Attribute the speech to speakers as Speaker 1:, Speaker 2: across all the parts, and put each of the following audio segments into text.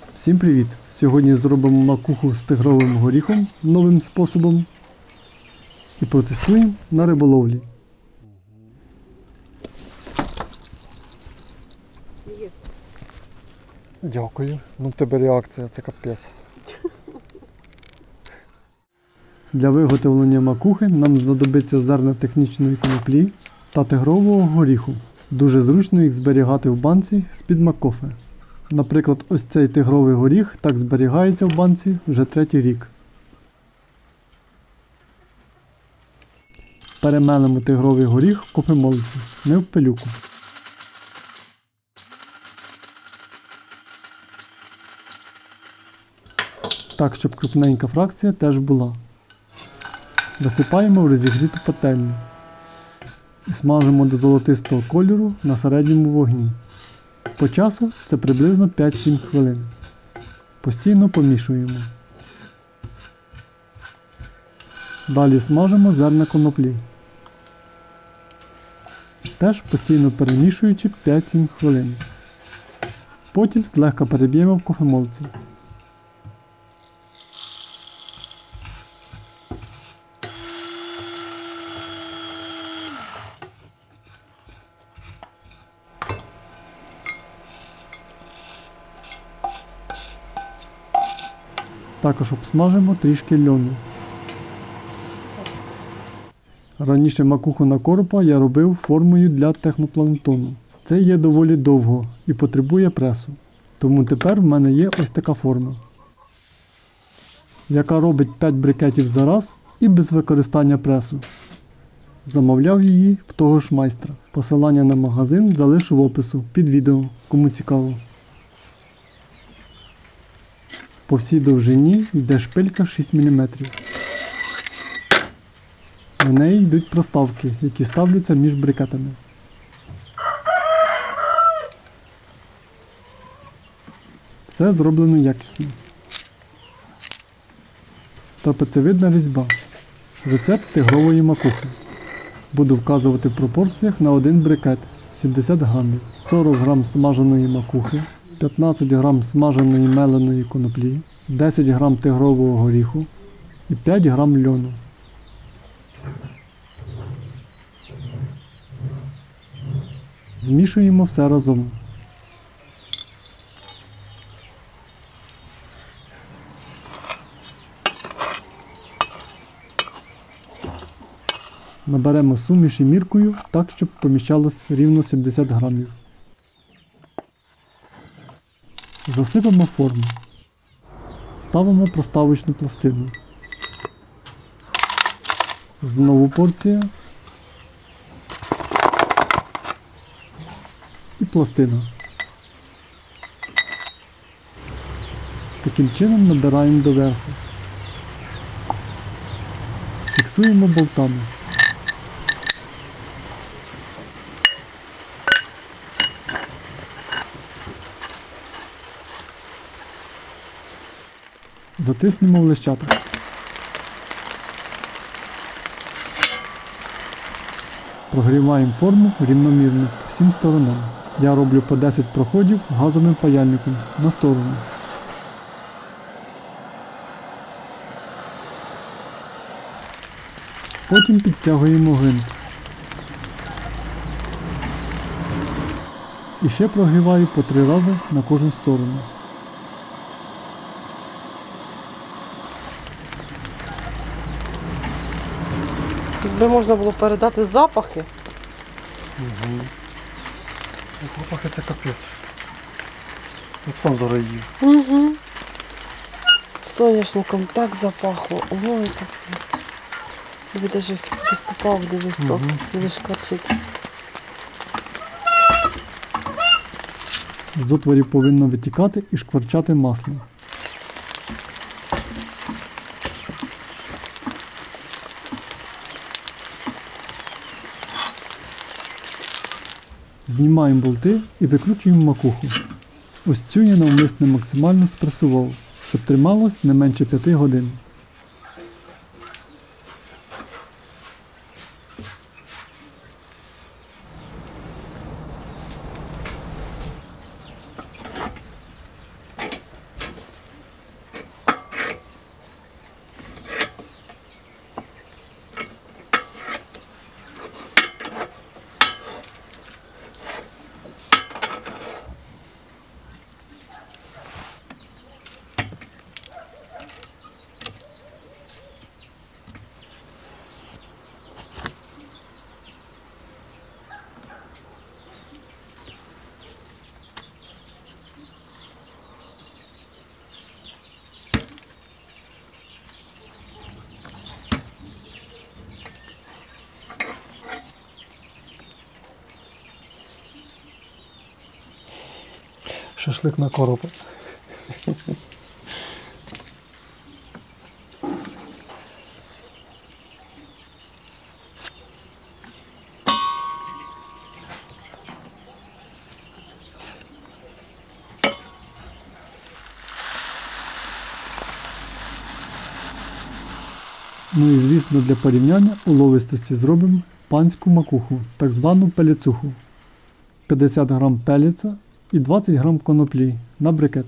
Speaker 1: Всім привіт! Сьогодні зробимо макуху з тигровим горіхом новим способом і протестуємо на риболовлі. Дякую. Ну в тебе реакція, це капець. Для виготовлення макухи нам знадобиться зерна технічної коноплі та тигрового горіху. Дуже зручно їх зберігати в банці з-під макофе. Наприклад, ось цей тигровий горіх так зберігається в банці вже 3-й рік. Перемелимо тигровий горіх в кофемолці, не в пилюку. Так, щоб крупненька фракція теж була. Висипаємо в розігріту пательню і смажимо до золотистого кольору на середньому вогні. По часу це приблизно 5-7 хвилин. Постійно помішуємо. Далі смажимо зерна коноплі. Теж постійно перемішуючи 5-7 хвилин. Потім злегка переб'ємо в кофемолці. Також обсмажимо трішки льону. Раніше макуху на коропа я робив формою для технопланктону. Це є доволі довго і потребує пресу. Тому тепер в мене є ось така форма, яка робить 5 брикетів за раз і без використання пресу. Замовляв її в того ж майстра. Посилання на магазин залишу в опису під відео, кому цікаво. По всій довжині йде шпилька 6 мм. На неї йдуть проставки, які ставляться між брикетами. Все зроблено якісно. Трапецевидна різьба. Рецепт тигрової макухи. Буду вказувати в пропорціях на один брикет 70 грамів, 40 грам смаженої макухи, 15 грам смаженої меленої коноплі, 10 грам тигрового горіху і 5 грам льону. Змішуємо все разом. Наберемо суміші міркою так, щоб поміщалось рівно 70 грамів. Засипемо форму. Ставимо проставочну пластину. Знову порція. І пластина. Таким чином набираємо доверху. Фіксуємо болтами. Затиснемо в лещатах. Прогріваємо форму рівномірно всім сторонам. Я роблю по 10 проходів газовим паяльником на сторону. Потім підтягуємо гвинт. І ще прогріваю по 3 рази на кожну сторону.
Speaker 2: Якби можна було передати запахи.
Speaker 1: Угу. Запахи це капець. Я б сам зараїв.
Speaker 2: Угу. Соняшником так запахло. Ой, капець. Тобі щось поступав, дивись, сок, дивись, шкварчить.
Speaker 1: З отворів повинно витікати і шкварчати масло. Знімаємо болти і викручуємо макуху. Ось цю я навмисно максимально спресував, щоб трималось не менше 5 годин. шашлик на коропа. Ну і звісно, для порівняння уловистості зробимо панську макуху, так звану пеліцуху. 50 грам пеліця і 20 грам коноплі на брикет.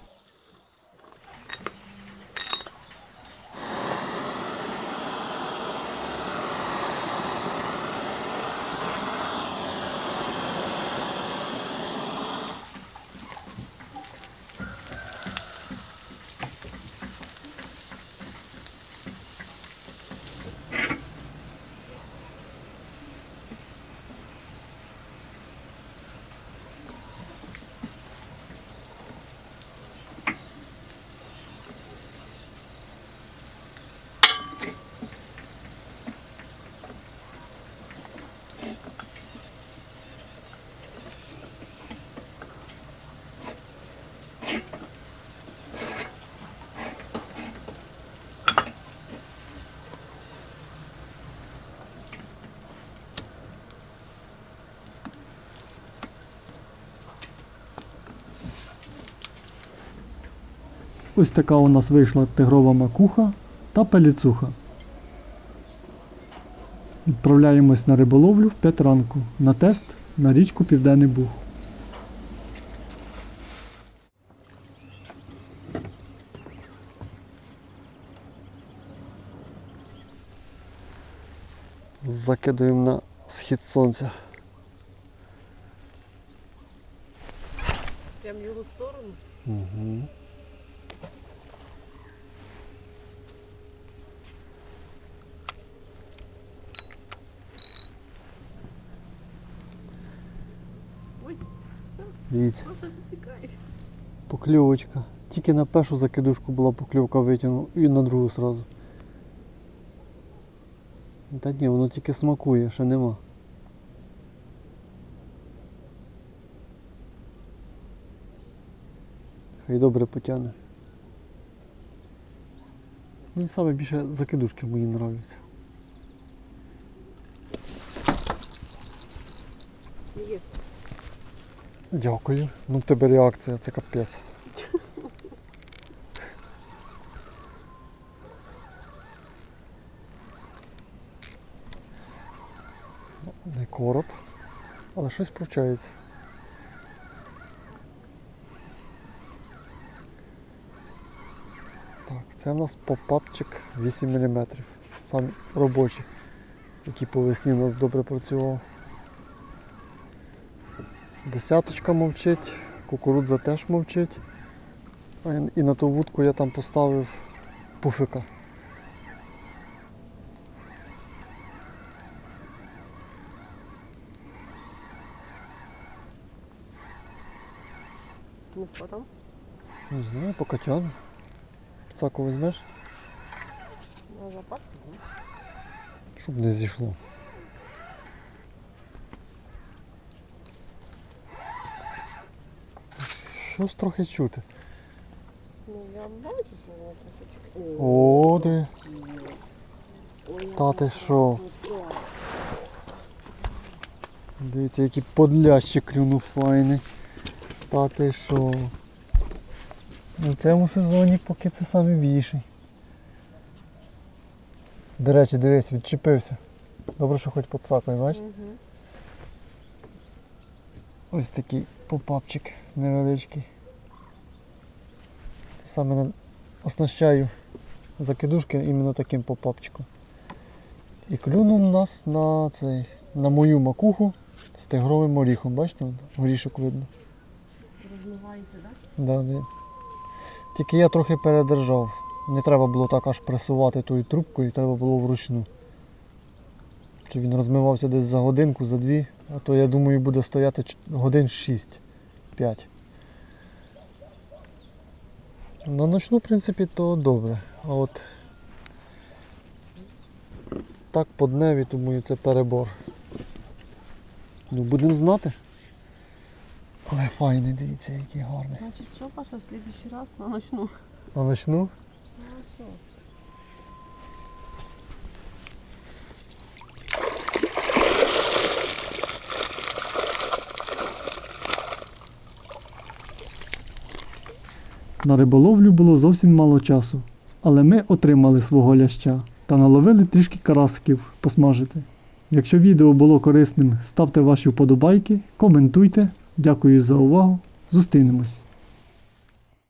Speaker 1: Ось така у нас вийшла тигрова макуха та пеліцуха. Відправляємось на риболовлю в 5 ранку на тест на річку Південний Буг. Закидуємо на схід сонця.
Speaker 2: Прям в його сторону.
Speaker 1: Угу.
Speaker 2: Ой,
Speaker 1: Дивіться,
Speaker 2: Паша підсікає.
Speaker 1: покльовочка. Тільки на першу закидушку була покльовка, витягнув і на другу сразу. Та ні, воно тільки смакує, ще нема. Хай добре потягне. Мені саме більше закидушки мої нравляться.
Speaker 2: Є.
Speaker 1: Дякую. Ну в тебе реакція, це капець. Не короб, але щось повчається. Так, це в нас попапчик 8 мм. Сам робочий, який по весні у нас добре працював. Десяточка мовчить, кукурудза теж мовчить. І на ту вудку я там поставив пуфика.
Speaker 2: Ну що там?
Speaker 1: Не знаю, поки тягну. Пцаку візьмеш,
Speaker 2: На запас?
Speaker 1: щоб не зійшло. Щось трохи чути.
Speaker 2: Ну я бачу, що воно трошечки.
Speaker 1: О, диви.
Speaker 2: Ой,
Speaker 1: Та ти що? Дивіться, який подлящик клюнув файний. Та ти що? У цьому сезоні поки це найбільший. До речі, дивись, відчепився. Добре, що хоч поцакає, бачиш?
Speaker 2: Угу.
Speaker 1: Ось такий попапчик невеличкий. Саме оснащаю закидушки іменно таким попапчиком. І клюнув у нас на мою макуху з тигровим оріхом. Бачите, горішок видно.
Speaker 2: Розмивається, так?
Speaker 1: Да, да. Тільки я трохи передержав. Не треба було так аж пресувати тою трубкою, треба було вручну. Щоб він розмивався десь за годинку, за дві, а то я думаю буде стояти годин 6-5. На ночну, в принципі, то добре. А от так по дневі, думаю, це перебор. Ну, будемо знати. Але файний, дивіться, який гарний.
Speaker 2: Значить, що, Паша, в слідуючий раз на ночну?
Speaker 1: А начну? На риболовлю було зовсім мало часу, але ми отримали свого ляща та наловили трішки карасиків посмажити. Якщо відео було корисним, ставте ваші вподобайки, коментуйте. Дякую за увагу. Зустрінемось.